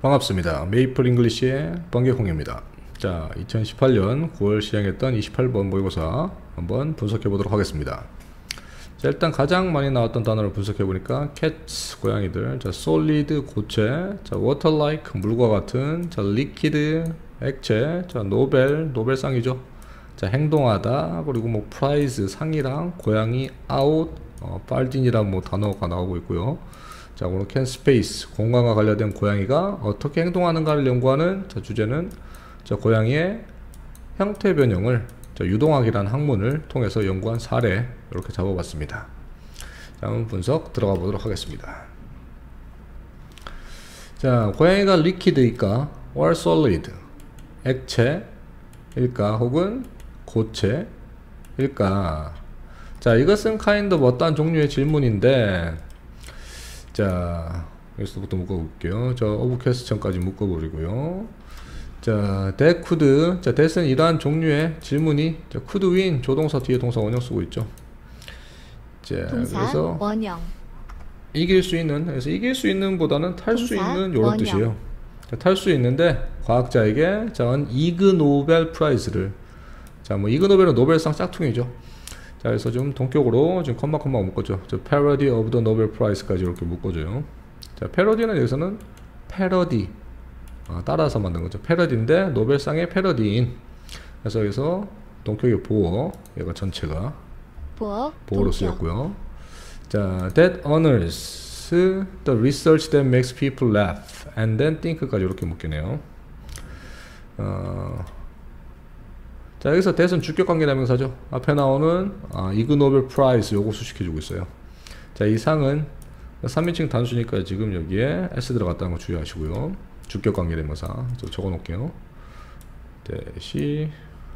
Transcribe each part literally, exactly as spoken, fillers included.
반갑습니다. 메이플 잉글리시의 번개콩입니다. 자, 이천십팔 년 구월 시행했던 이십팔 번 모의고사 한번 분석해 보도록 하겠습니다. 자, 일단 가장 많이 나왔던 단어를 분석해 보니까 cats, 고양이들, 자, solid, 고체, 자, water-like, 물과 같은, 자, liquid, 액체, 자, 노벨, 노벨상이죠. 자, 행동하다, 그리고 뭐 prize, 상이랑 고양이, out, 어, 빨딘이란 뭐 단어가 나오고 있고요. 자, 오늘 캔 스페이스, 공간과 관련된 고양이가 어떻게 행동하는가를 연구하는 자, 주제는 자, 고양이의 형태 변형을 자, 유동학이라는 학문을 통해서 연구한 사례 이렇게 잡아봤습니다. 자, 한번 분석 들어가 보도록 하겠습니다. 자, 고양이가 liquid일까, or solid, 액체일까, 혹은 고체일까? 자, 이것은 kind of 어떠한 종류의 질문인데, 자, 여기서부터 묶어볼게요. 저 of question까지 묶어버리고요. 자, that could, 자, that은 이러한 종류의 질문이 자, could win, 조동사 뒤에 동사 원형 쓰고 있죠. 자, 동사 그래서 원형. 이길 수 있는, 그래서 이길 수 있는 보다는 탈 수 있는 이런 원형. 뜻이에요. 탈 수 있는데 과학자에게 자, 이그 노벨 프라이즈를, 자, 뭐 이그 노벨은 노벨상 짝퉁이죠. 자, 그래서 좀 동격으로 지금 컴마 컴마 묶어줘. 저 parody of the Nobel Prize까지 이렇게 묶어줘요. 자, 패러디는 여기서는 패러디, 아, 따라서 만든 거죠. 패러디인데 노벨상의 패러디인. 그래서 여기서 동격의 보어, 얘가 전체가 보어, 보어로 동격. 쓰였고요. 자, that honors the research that makes people laugh and then think까지 이렇게 묶이네요. 어, 자, 여기서 that은 주격관계대명사죠. 앞에 나오는 아, 이그 노벨 프라이즈 요거 수식해주고 있어요. 자, 이 상은 삼 인칭 단수니까 지금 여기에 s 들어갔다는 거 주의하시고요. 주격관계대명사 적어 놓을게요. 대시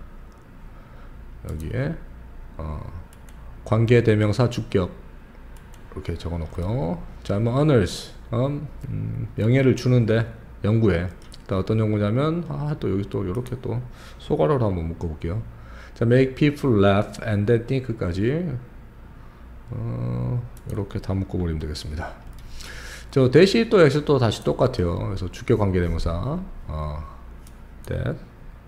여기에 어, 관계대명사 주격 이렇게 적어 놓고요. 자, 뭐 honors, 음, 음, 명예를 주는데 연구에 어떤 연구냐면 아, 또 여기 또 이렇게 또 소괄호로 한번 묶어볼게요. 자, make people laugh and then think까지 어, 이렇게 다 묶어버리면 되겠습니다. 저 대시 또 역시 또 다시 똑같아요. 그래서 주격 관계대명사 어, that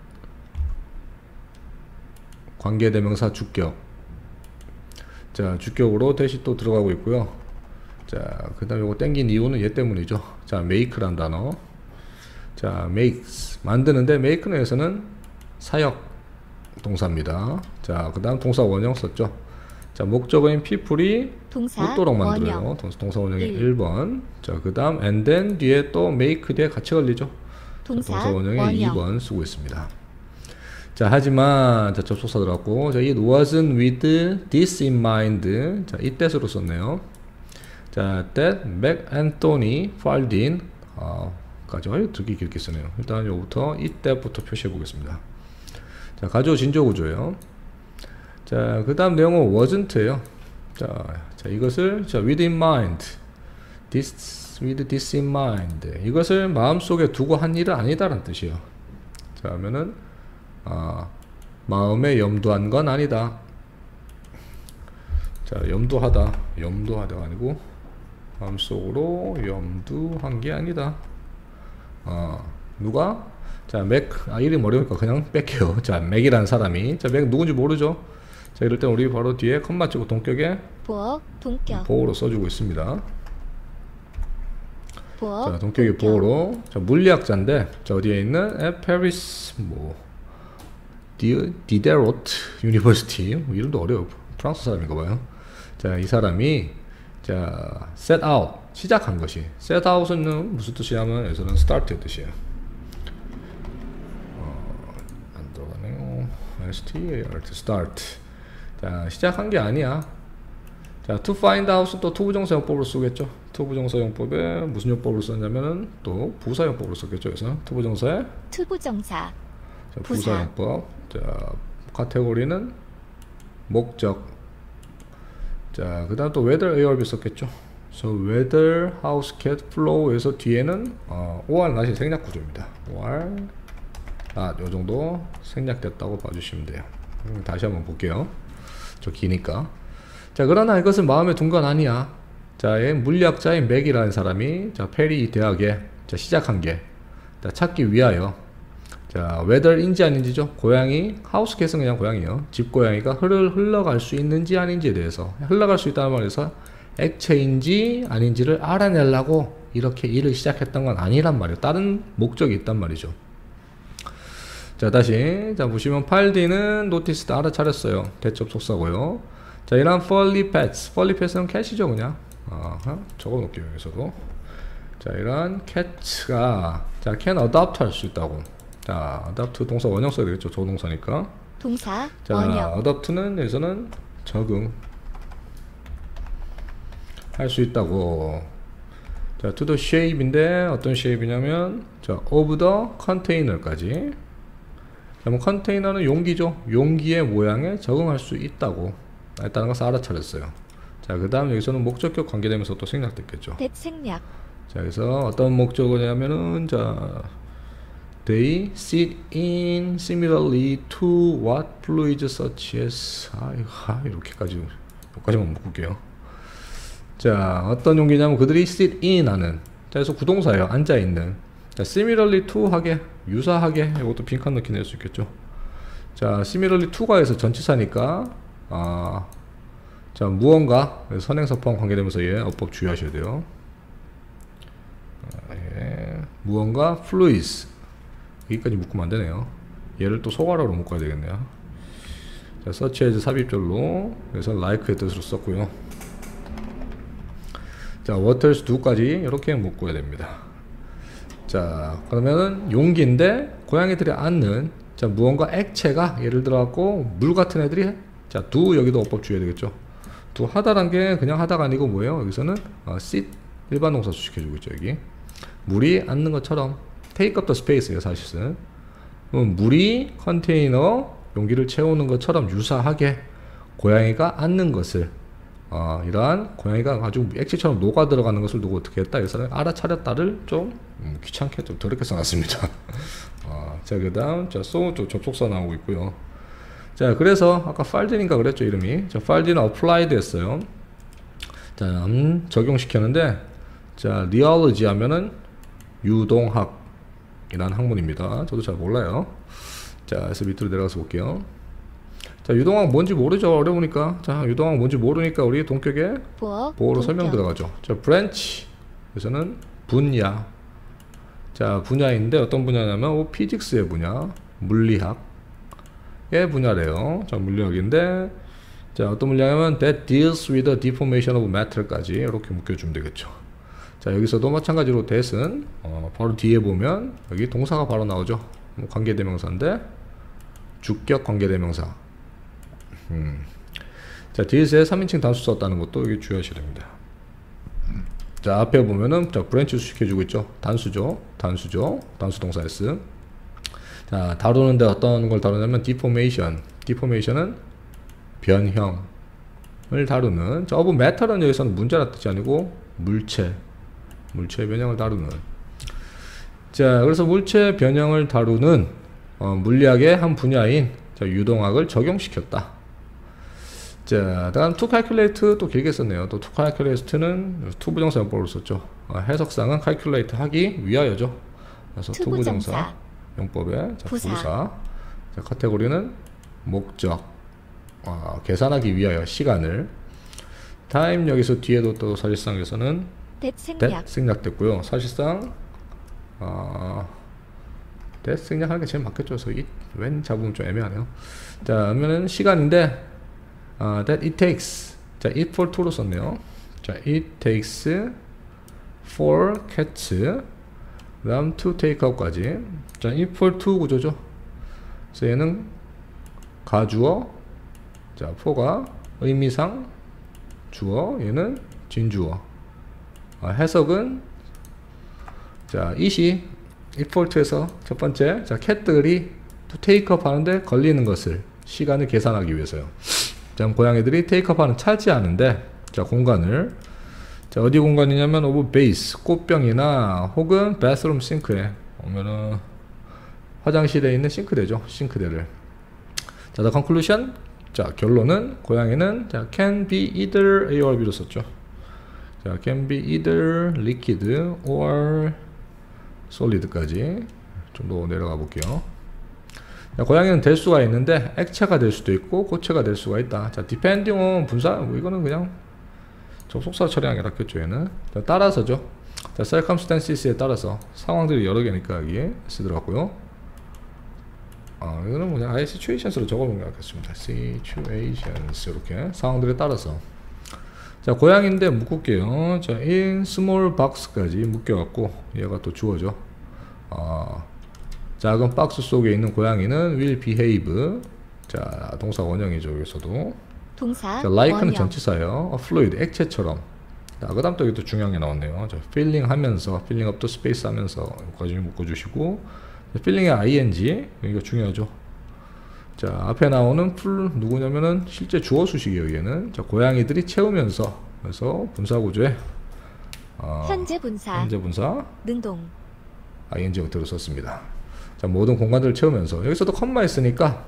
관계대명사 주격. 자, 주격으로 대시 또 들어가고 있고요. 자, 그 다음에 이거 땡긴 이유는 얘 때문이죠. 자, make란 단어. 자, makes 만드는데 make는 여기서는 사역 동사입니다. 자, 그 다음 동사 원형 썼죠. 자, 목적어인 people이 동사 웃도록 만들어요. 원형. 동사, 동사 원형이 일. 일 번. 자, 그 다음 and then 뒤에 또 make 뒤에 같이 걸리죠. 동사, 자, 동사 원형이 원형. 이 번 쓰고 있습니다. 자, 하지만 자, 접속사 들어갔고, 자, it wasn't with this in mind. 자, 이때로 썼네요. 자, that Mac Anthony filed in 어, 까지 되게 길게 쓰네요. 일단 요부터 이때부터 표시해 보겠습니다. 자, 가조 진조 구조예요. 자, 그 다음 내용은 wasn't예요. 자, 자, 이것을 자, with in mind, this with this in mind, 이것을 마음속에 두고 한 일은 아니다라는 뜻이에요. 자, 하면은 아, 마음에 염두한 건 아니다. 자, 염두하다, 염두하다가 아니고 마음속으로 염두한 게 아니다. 아, 누가? 자, 맥, 아, 이름이 어려우니까 그냥 뺄게요. 자, 맥이라는 사람이, 자, 맥 누군지 모르죠? 자, 이럴 때 우리 바로 뒤에 컴마 찍고 동격에 보어, 동격. 보호로 써주고 있습니다. 보어, 자, 동격의 동격. 보호로. 자, 물리학자인데, 자, 어디에 있는? 에, 페리스, 뭐, 디, 디데로트 유니버시티. 뭐, 이름도 어려워. 프랑스 사람인가 봐요. 자, 이 사람이, 자, set out. 시작한 것이. set out은 무슨 뜻이냐면, 여기서는 start의 뜻이에요. 어, 안 들어가네요. start, start. 자, 시작한 게 아니야. 자, to find out은 또 투부정사용법으로 쓰겠죠. 투부정사용법에 무슨 용법으로 썼냐면은 또 부사용법으로 썼겠죠. 그래서 투부정사의 투부정사. 자, 부사. 부사용법. 자, 카테고리는 목적. 자, 그 다음 또 weather, air비 썼겠죠. 그래서 weather, house, cat, flow에서 뒤에는 어, 오알 낫이 생략 구조입니다. 오알 낫, 요 정도 생략됐다고 봐주시면 돼요. 음, 다시 한번 볼게요. 저 기니까. 자, 그러나 이것은 마음에 둔 건 아니야. 자, 물리학자인 맥이라는 사람이 자, 페리 대학에 자, 시작한 게. 자, 찾기 위하여. 자, whether인지 아닌지죠. 고양이, 하우스 캣은 그냥 고양이요. 집 고양이가 흘러, 흘러갈 수 있는지 아닌지에 대해서. 흘러갈 수 있다는 말에서 액체인지 아닌지를 알아내려고 이렇게 일을 시작했던 건 아니란 말이에요. 다른 목적이 있단 말이죠. 자, 다시. 자, 보시면 파일 D는 노티스도 알아차렸어요. 대접속사고요. 자, 이런 펄리 팻스. 펄리 팻은 캣이죠, 그냥. 아, 적어 놓을게요, 여기서도. 자, 이런 캣가, 자, can adopt 할 수 있다고. 자, adopt 동사 원형 써야 되겠죠. 조동사니까. 동사 자, 원형 adopt는 여기서는 적응 할 수 있다고. 자, to the shape인데 어떤 shape이냐면, 자, of the container까지. 자, 뭐 컨테이너는 용기죠. 용기의 모양에 적응할 수 있다고 했다는 것을 알아차렸어요. 자, 그 다음 여기서는 목적격 관계되면서 또 생략됐겠죠. 대생략 자, 그래서 어떤 목적어냐면은, 자, they sit in similarly to what fluids such as, 아, 아 이렇게까지, 여기까지만 묶을게요. 자, 어떤 용기냐면 그들이 sit in 하는, 자, 그래서 구동사예요. 앉아있는. 자, similarly to 하게, 유사하게, 이것도 빈칸 넣기 낼 수 있겠죠. 자, similarly to가 해서 전치사니까, 아, 자, 무언가, 선행사 포함 관계되면서 예, 어법 주의하셔야 돼요. 아, 예, 무언가, fluids. 여기까지 묶으면 안 되네요. 얘를 또 소괄어로 묶어야 되겠네요. 자, such as 삽입절로, 그래서 like의 뜻으로 썼고요. 자, waters do까지 이렇게 묶어야 됩니다. 자, 그러면은 용기인데 고양이들이 앉는, 자, 무언가 액체가 예를 들어 갖고 물 같은 애들이, 자, do 여기도 어법 주의해야 되겠죠. do 하다란 게 그냥 하다가 아니고 뭐예요? 여기서는 어, sit 일반 동사 수식해주고 있죠. 여기 물이 앉는 것처럼 take up the space예요. 사실은 그럼 물이 컨테이너 용기를 채우는 것처럼 유사하게 고양이가 앉는 것을, 어, 이러한 고양이가 아주 액체처럼 녹아 들어가는 것을 누구 어떻게 했다, 여기서는 알아차렸다를 좀 음, 귀찮게 좀 더럽게 써놨습니다. 어, 자, 그 다음, 자, so 또 접속사 나오고 있고요. 자, 그래서 아까 파일드인가 그랬죠, 이름이. 자, 파일드는 applied 했어요. 자, 음, 적용시켰는데, 자, rheology 하면은 유동학이라는 학문입니다. 저도 잘 몰라요. 자, 그래서 밑으로 내려가서 볼게요. 자, 유동학 뭔지 모르죠. 어려우니까. 자, 유동학 뭔지 모르니까 우리 동격에 보어 보어로 동격. 설명 들어가죠. 자, branch. 여기서는 분야. 자, 분야인데 어떤 분야냐면 오, 피직스의 분야, 물리학의 분야래요. 자, 물리학인데, 자, 어떤 물리학이냐면 that deals with the deformation of matter까지 이렇게 묶여주면 되겠죠. 자, 여기서도 마찬가지로 that은 어, 바로 뒤에 보면 여기 동사가 바로 나오죠. 뭐 관계대명사인데 주격 관계대명사. 음. 자, deals에 삼인칭 단수 썼다는 것도 여기 주의하셔야 됩니다. 자, 앞에 보면은, 자, 브랜치 수식해주고 있죠. 단수죠. 단수죠. 단수 동사 S. 자, 다루는데 어떤 걸 다루냐면, deformation. deformation은 변형을 다루는. 자, of matter는 여기서는 문제라 뜻이 아니고, 물체. 물체 변형을 다루는. 자, 그래서 물체 변형을 다루는, 어, 물리학의 한 분야인, 자, 유동학을 적용시켰다. 자, 다음 to calculate 또 길게 썼네요. 또 to calculate는 투부정사 용법으로 썼죠. 아, 해석상은 calculate 하기 위하여죠. 그래서 투부정사, 투부정사 용법의 자, 부사. 부사. 자, 카테고리는 목적, 아, 계산하기 위하여 시간을. time 여기서 뒤에도 또 사실상에서는 that that 생략됐고요. 사실상 아, that 생략하는 게 제일 맞겠죠. 그래서 it when 잡으면 좀 애매하네요. 자, 그러면은 시간인데. Uh, that it takes. 자, it for to로 썼네요. 자, it takes for cats. 그 다음 to take out까지. 자, it for two 구조죠. 그래서 얘는 가주어. 자, for가 의미상 주어. 얘는 진주어. 아, 해석은, 자, it이 it for two에서 첫 번째, 자, cat들이 to take up 하는데 걸리는 것을, 시간을 계산하기 위해서요. 자, 고양이들이 테이크업하는 차지하는데, 자, 공간을, 자, 어디 공간이냐면 오브 베이스, 꽃병이나 혹은 bathroom 싱크에 오면은 화장실에 있는 싱크대죠. 싱크대를. 자, the conclusion. 자, 결론은 고양이는, 자, can be either A or B로 썼죠. 자, can be either liquid or 솔리드까지 좀 더 내려가 볼게요. 자, 고양이는 될 수가 있는데 액체가 될 수도 있고 고체가 될 수가 있다. 자, 디펜딩은 분사, 뭐 이거는 그냥 접속사 처리한 게 낫겠죠. 얘는 자, 따라서죠. 자, circumstances에 따라서 상황들이 여러 개니까 여기에 S 들어갔고요. 아, 이거는 그냥 아예 situations로 적어보는 게 낫겠습니다. situations 이렇게 상황들에 따라서. 자, 고양이인데 묶을게요. 자, in small box까지 묶여갖고 얘가 또 주어져. 아, 작은 박스 속에 있는 고양이는 will behave. 자, 동사 원형이죠. 여기서도. 동사 자, like는 원형. 전치사예요. a fluid, 액체처럼. 자, 그 다음 또 여기 또 중요한 게 나왔네요. 자, filling 하면서, filling up the space 하면서 여기까지 묶어주시고, 자, filling의 ing, 이거 중요하죠. 자, 앞에 나오는 풀 누구냐면은 실제 주어 수식이에요. 얘는. 자, 고양이들이 채우면서, 그래서 분사 구조에 어, 현재 분사 현재 분사 능동 ing 형태로 썼습니다. 자, 모든 공간들을 채우면서 여기서도 컴마 있으니까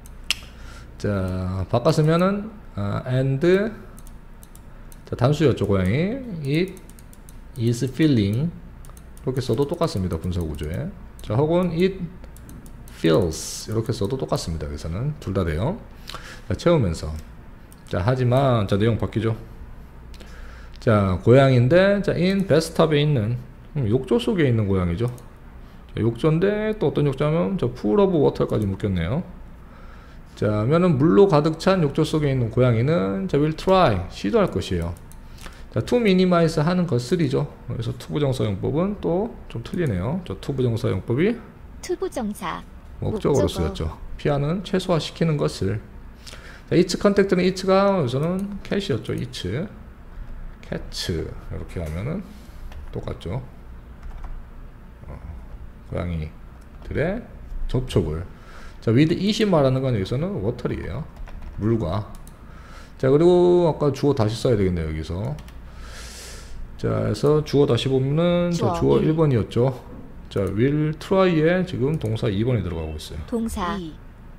자, 바꿨으면은 아, and 자, 단수였죠. 고양이 it is filling 이렇게 써도 똑같습니다. 분사 구조에. 자, 혹은 it fills 이렇게 써도 똑같습니다. 여기서는 둘 다 돼요. 자, 채우면서. 자, 하지만 자, 내용 바뀌죠. 자, 고양인데 자, in bathtub에 있는 음, 욕조 속에 있는 고양이죠. 자, 욕조인데 또 어떤 욕조냐면 저 pool of water까지 묶였네요. 자, 면은 물로 가득 찬 욕조 속에 있는 고양이는 자, will try 시도할 것이에요. 자, to minimize 하는 것을이죠. 그래서 투부정사용법은 또 좀 틀리네요. 저 투부정사용법이 투부정사 목적으로 목적어. 쓰였죠. 피하는 최소화시키는 것을. 자, each 컨택트는 each가 여기서는 cat이었죠. each catch 이렇게 하면은 똑같죠. 어, 고양이들의 접촉을. 자, with it이 말하는 건 여기서는 water이에요. 물과. 자, 그리고 아까 주어 다시 써야 되겠네요. 여기서. 자, 그래서 주어 다시 보면은 주어 자, 주어 일. 일 번이었죠. 자, will try에 지금 동사 이 번이 들어가고 있어요. 동사 이.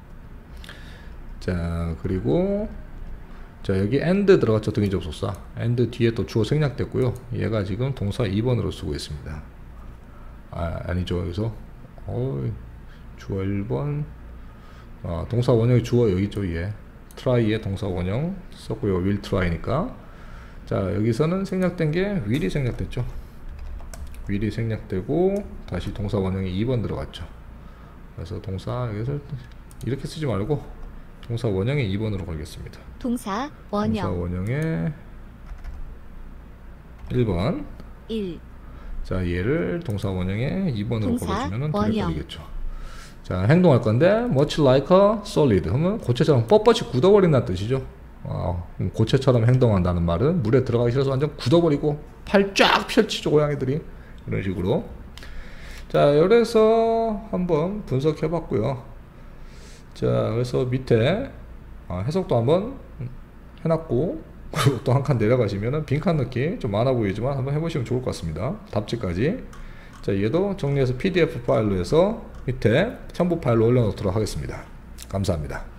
자, 그리고 자, 여기 and 들어갔죠. 등위 접속사. and 뒤에 또 주어 생략됐고요. 얘가 지금 동사 이 번으로 쓰고 있습니다. 아, 아니죠. 여기서 어, 주어 일 번. 아, 동사 원형이 주어 여기 있죠. 얘 try의 동사 원형 썼고요. will try니까. 자, 여기서는 생략된 게 will이 생략됐죠. will이 생략되고 다시 동사 원형이 이 번 들어갔죠. 그래서 동사 여기서 이렇게 쓰지 말고 동사 원형의 이 번으로 걸겠습니다. 동사 동사 원형 원형의 일 번. 일. 자, 얘를 동사 원형의 이 번으로 동사 걸어주면 원형. 틀려버리겠죠. 자, 행동할 건데 much like a solid 하면 고체처럼 뻣뻣이 굳어버린다는 뜻이죠. 어, 고체처럼 행동한다는 말은 물에 들어가기 싫어서 완전 굳어버리고 팔 쫙 펼치죠. 고양이들이 이런 식으로. 자, 그래서 한번 분석해 봤고요. 자, 그래서 밑에 아, 해석도 한번 해놨고, 그리고 또 한 칸 내려가시면은 빈칸 넣기 좀 많아 보이지만 한번 해보시면 좋을 것 같습니다. 답지까지. 자, 얘도 정리해서 피디에프 파일로 해서 밑에 첨부 파일로 올려놓도록 하겠습니다. 감사합니다.